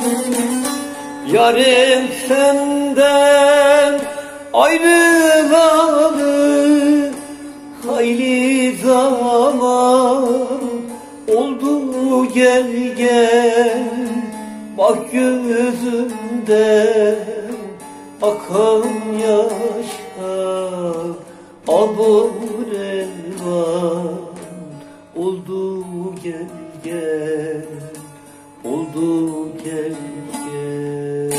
Yarım senden ayrılalı hayli zaman oldu, gel gel. Bak gözümden akan yaşa, abur elvan oldu, gel gel. Oldu, gel gel.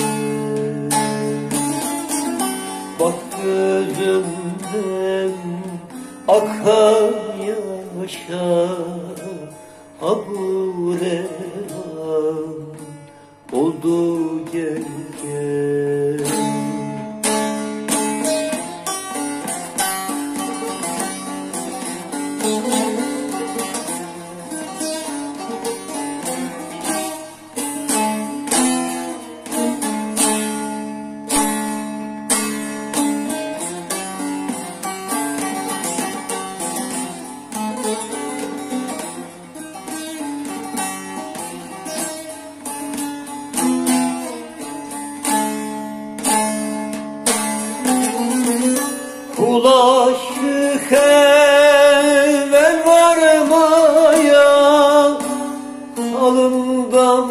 Bak gözümden akan yaşa, abur elvan oldu, gel gel. Kul aşık evvel varmaya, alından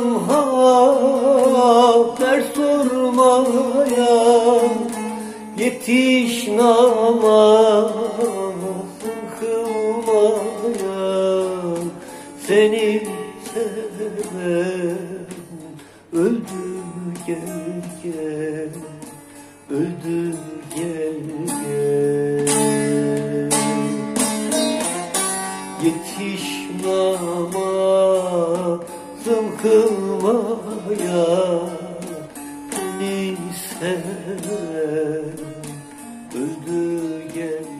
haber sormaya, yetiş namazın kılmaya, seni seven öldü, gel gel. Öldü, gel gel. Yetiş namazım kılmaya, seni seven öldü, gel